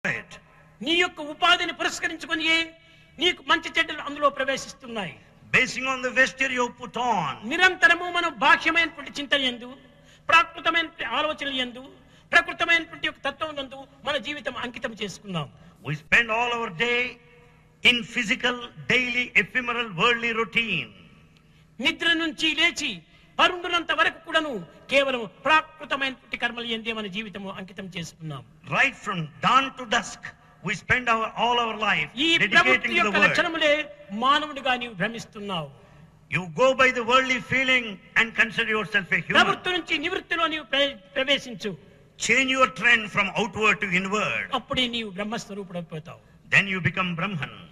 నీ యొక్క ఉపాధిని పురస్కరించుకొని నీకు మంచి చెడ్డలు అందులో ప్రవేశిస్తున్నాయి. Basing on the vesture you put on. నిరంతరము మనం బాహ్యమైనటువంటి చింతన యందు, ప్రాకృతమైన ఆలోచనలు యందు, ప్రకృతమైనటువంటి యొక్క తత్వం నందు మన జీవితం అంకితం చేసుకున్నాం. We spend all our day in physical, daily, ephemeral, worldly routine. నిద్ర నుంచి లేచి పరుండునంత వరకు కూడాను కేవలం ప్రాకృతమైనటువంటి కర్మలు యందే మన జీవితము అంకితం చేసుకున్నాం. Right from dawn to dusk, we spend all our life dedicating to the world. లక్షణములే మానవుడిగా నీవు భ్రమిస్తున్నావు. You go by the worldly feeling and consider yourself a human. ప్రవృత్తి నుంచి నివృత్తిలో నీవు ప్రవేశించు. Change your trend from outward to inward. అప్పుడే నీవు బ్రహ్మస్వరూపుడైపోతావు. Then you become Brahman.